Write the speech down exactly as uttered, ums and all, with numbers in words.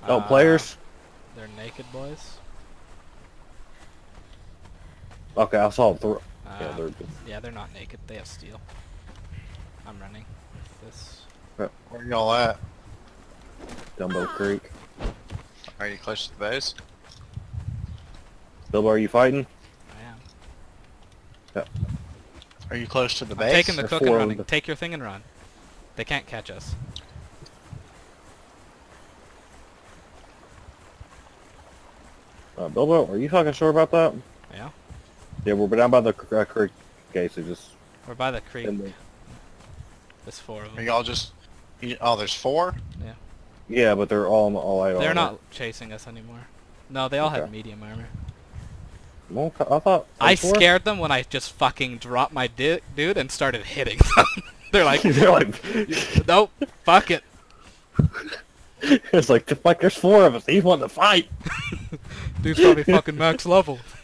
Oh, Uh, players? They're naked boys. Okay, I saw three. Yeah, Uh, they're yeah, they're not naked. They have steel. I'm running with this. Where y'all at? Dumbo Creek. Are you close to the base? Bilbo, are you fighting? I am. Are you close to the I'm base? taking the There's cook and four of running. them. Take your thing and run. They can't catch us. Uh, Bilbo, are you fucking sure about that? Yeah. Yeah, we're down by the cr- uh, creek. Okay, so just... We're by the creek. in the- There's four of Are them. y'all just... You, oh, there's four? Yeah, but they're all all out. They're not chasing us anymore. No, they all Okay. had medium armor. Well, I thought... I four? scared them when I just fucking dropped my di dude and started hitting them. They're like, They're like... nope, fuck it. It's like, fuck, there's four of us. He's wanting to fight. Dude's probably fucking max level.